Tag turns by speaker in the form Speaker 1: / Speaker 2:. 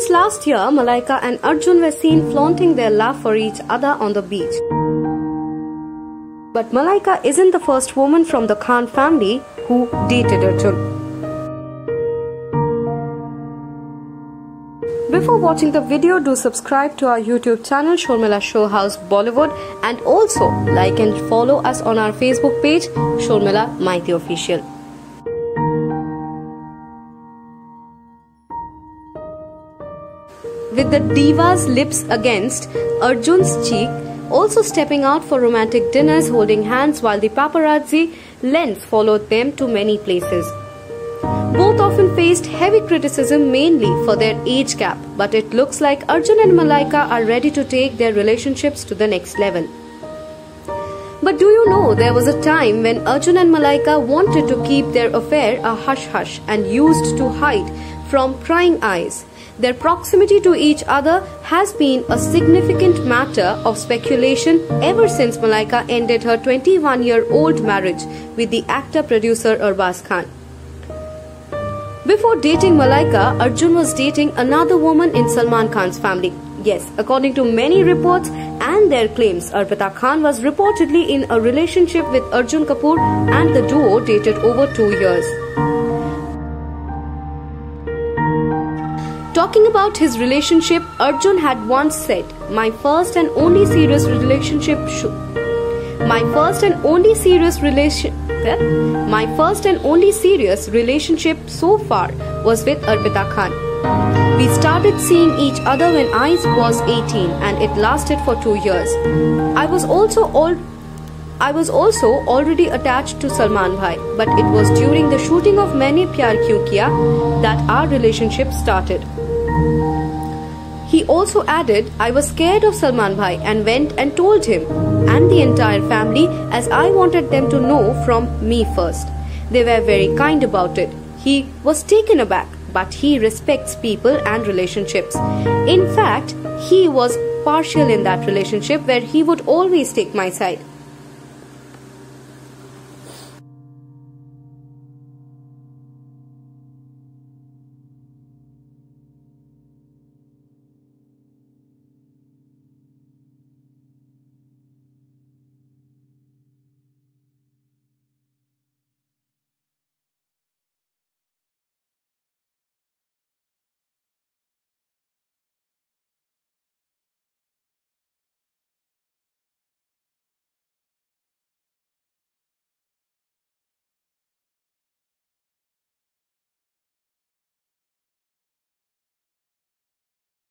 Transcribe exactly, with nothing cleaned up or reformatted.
Speaker 1: Since last year, Malaika and Arjun were seen flaunting their love for each other on the beach. But Malaika isn't the first woman from the Khan family who dated Arjun. Before watching the video, do subscribe to our YouTube channel Shormila Showhouse Bollywood and also like and follow us on our Facebook page Shormila Maiti Official. With the diva's lips against Arjun's cheek, also stepping out for romantic dinners holding hands while the paparazzi lens followed them to many places. Both often faced heavy criticism mainly for their age gap, but it looks like Arjun and Malaika are ready to take their relationships to the next level. But do you know there was a time when Arjun and Malaika wanted to keep their affair a hush-hush and used to hide from prying eyes. Their proximity to each other has been a significant matter of speculation ever since Malaika ended her twenty-one-year-old marriage with the actor-producer Arbaz Khan. Before dating Malaika, Arjun was dating another woman in Salman Khan's family. Yes, according to many reports and their claims, Arpita Khan was reportedly in a relationship with Arjun Kapoor and the duo dated over two years. Talking about his relationship, Arjun had once said, "My first and only serious relationship My first and only serious relation My first and only serious relationship so far was with Arpita Khan. We started seeing each other when I was eighteen and it lasted for two years. I was also all I was also already attached to Salman Bhai, but it was during the shooting of Maine Pyar Kyun Kiya that our relationship started." He also added, "I was scared of Salman Bhai and went and told him and the entire family as I wanted them to know from me first. They were very kind about it. He was taken aback, but he respects people and relationships. In fact, he was partial in that relationship where he would always take my side.